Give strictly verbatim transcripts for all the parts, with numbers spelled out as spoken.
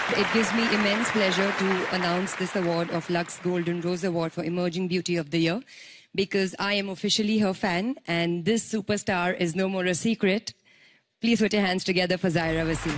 It gives me immense pleasure to announce this award of Lux Golden Rose Award for Emerging Beauty of the Year, because I am officially her fan and this superstar is no more a secret. Please put your hands together for Zaira Wasim.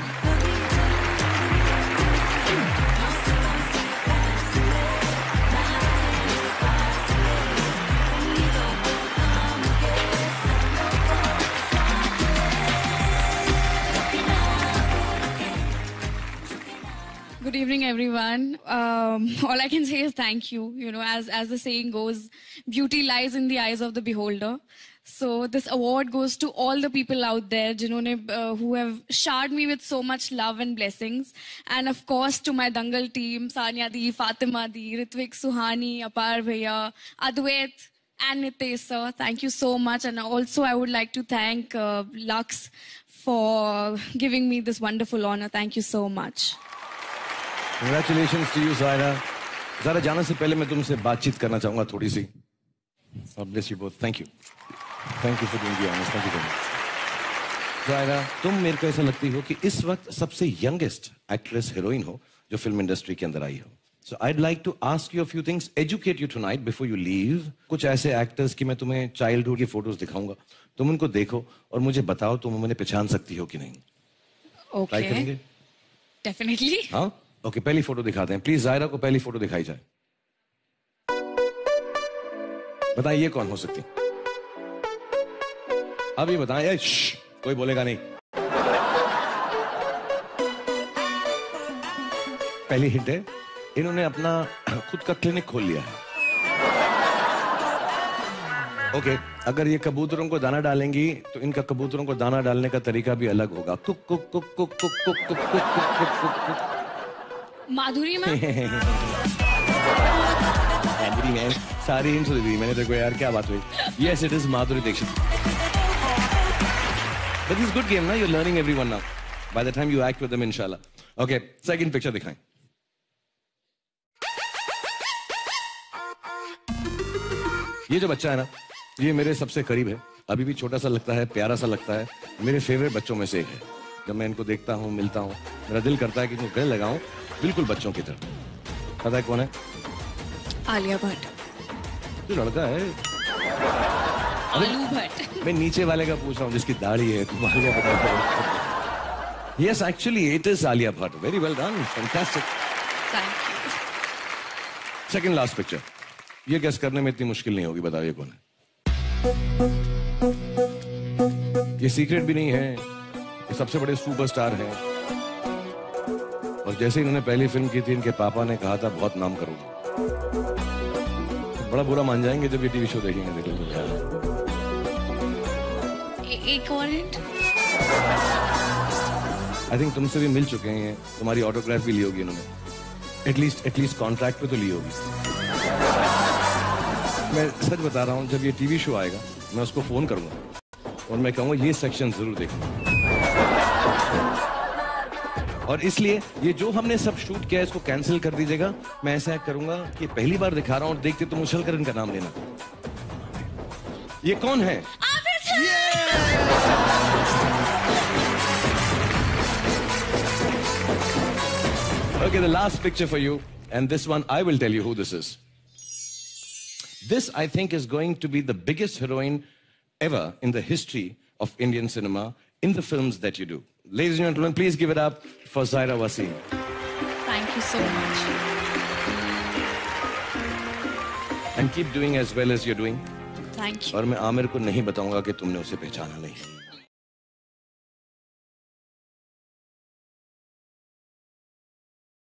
Good evening, everyone. Um, all I can say is thank you. You know, as, as the saying goes, beauty lies in the eyes of the beholder. So this award goes to all the people out there jinhone, uh, who have showered me with so much love and blessings. And of course, to my Dangal team, Sanya Di, Fatima Di, Ritvik, Suhani, Apar Bhaiya, Adwait, and Nitesh sir. Thank you so much. And also, I would like to thank uh, Lux for giving me this wonderful honor. Thank you so much. Congratulations to you, Zaira. Zaira, जाने से पहले मैं तुमसे बातचीत करना चाहूँगा थोड़ी सी. God bless you both. Thank you. Thank you for being the honest. Thank you very much. Zaira, तुम मेरे को ऐसा लगती हो कि इस वक्त सबसे youngest actress heroine हो जो film industry के अंदर आई हो. So I'd like to ask you a few things, educate you tonight before you leave. कुछ ऐसे actors की मैं तुम्हें childhood की photos दिखाऊंगा. तुम उनको देखो और मुझे बताओ तुम उन्हें पहचान सकती हो कि नहीं. Okay. Try करेंगे? Definitely. हाँ? ओके, पहली फोटो दिखाते हैं. प्लीज जायरा को पहली फोटो दिखाई जाए. बताइए ये कौन हो सकती? अब ये बताएं. ये कोई बोलेगा नहीं. पहली हिंट है, इन्होंने अपना खुद का क्लिनिक खोल लिया है. ओके, अगर ये कबूतरों को दाना डालेंगी तो इनका कबूतरों को दाना डालने का तरीका भी अलग होगा. कुक कुक कुक कुक कुक कुक कुक कुक कुक कुक. माधुरी मैम. माधुरी मैम सारी हिंट्स दे दी मैंने तेरे को यार. क्या बात हुई? Yes, it is Madhuri Dixit. But this is good game ना. You're learning everyone now. By the time you act with them, inshallah. Okay, second picture दिखाएं. ये जो बच्चा है ना, ये मेरे सबसे करीब है. अभी भी छोटा सा लगता है, प्यारा सा लगता है. मेरे फेवरेट बच्चों में से एक है. जब मैं इनको देखता हूँ, मिलता हूँ, मेरा दिल करता है कि इनको गले लगाऊं बिल्कुल बच्चों की तरह. पता है कौन है? आलिया भट्ट. जो लड़का है आलू भट्ट. मैं नीचे वाले का पूछ रहा हूँ जिसकी दाढ़ी है. तुम Alia Bhatt. Yes, actually it is Alia Bhatt. Very well done. Fantastic. Thank you. Second last picture. ये गेस करने में इतनी मुश्किल नहीं होगी. बताओ ये कौन है? ये सीक्रेट भी नहीं है. ये सबसे बड़े सुपरस्टार हैं. और जैसे इन्होंने पहली फिल्म की थी, इनके पापा ने कहा था बहुत नाम करूंगा. बड़ा बुरा मान जाएंगे जब ये टीवी शो देखेंगे. एक और हिंट. आई थिंक तुमसे भी मिल चुके हैं. तुम्हारी ऑटोग्राफ भी ली होगी इन्होंने. एटलीस्ट एटलीस्ट कॉन्ट्रैक्ट पे तो ली होगी. मैं सच बता रहा हूँ, जब ये टीवी शो आएगा मैं उसको फोन करूंगा और मैं कहूंगा ये सेक्शन जरूर देखना. और इसलिए ये जो हमने सब शूट किया है इसको कैंसिल कर दीजिएगा. मैं ऐसा करूंगा कि पहली बार दिखा रहा हूं और देखते तुम उछल कर इनका नाम लेना. ये कौन है? Okay, the last picture for you, and this one I will tell you who this is. This I think is going to be the biggest heroine ever in the history of Indian cinema in the films that you do. Ladies and gentlemen, please give it up for Zaira Wasim. Thank you so much. And keep doing as well as you're doing. Thank you. और मैं आमिर को नहीं बताऊंगा कि तुमने उसे पहचाना नहीं.